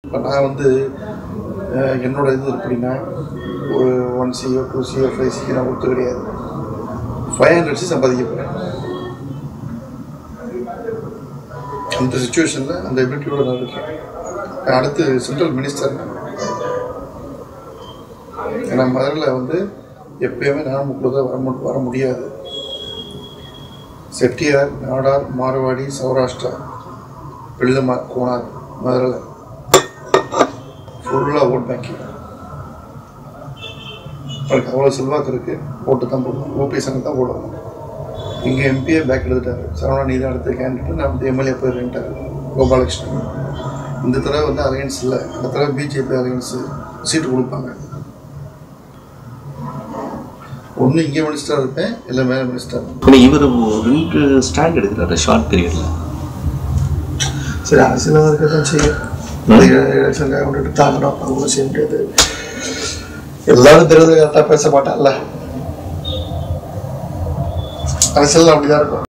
இப்போ நான் வந்து என்னோட இது எப்படின்னா ஒரு 1CO 2CO 5CO நான் கொடுத்து கிடையாது. 500 சம்பாதிக்க போகிறேன். அந்த சுச்சுவேஷனில் அந்த எபிலிட்டியோட நான் இருக்கேன். அடுத்து சென்ட்ரல் மினிஸ்டர். ஏன்னா மதுரையில் வந்து எப்பயுமே நாமக்கல் தான் வர முடியாது. செட்டியார், நாடார், மார்வாடி, சௌராஷ்டிரா, பிள்ளை, கோனார், மதுரையில் ஃபுல்லாக ஓட் பேங்கிங். எனக்கு அவ்வளோ செல்வாக்கு இருக்குது. ஓட்டு தான் போடுவோம். ஓபிஎஸ் தான் போடுவாங்க. இங்கே எம்பியை பேக் எடுத்துட்டாரு. சரவணன் நீ தான் அடுத்த கேண்டிடேட். நான் வந்து எம்எல்ஏ போயிருந்தார் கோபாலகிருஷ்ணன். இந்த தடவை வந்து அலையன்ஸ் இல்லை. இந்த தடவை பிஜேபி அலையன்ஸு சீட்டு கொடுப்பாங்க. ஒன்று இங்கே மினிஸ்டராக இருப்பேன், இல்லை மேலே மினிஸ்டர். இவர் 2 ஸ்டாண்ட் எடுக்கிறாரு ஷார்ட் பீரியடில். சரி, அரசியலாக இருக்க தான் செய்யும். எலெக்ஷனுக்காக கொண்டுட்டு தாக்கணும், அவங்க செய்ய முடியாது. எல்லாரும் தெரிஞ்சு கரெக்டாக பேச மாட்டான்ல. அரசியல் அப்படிதான் இருக்கும்.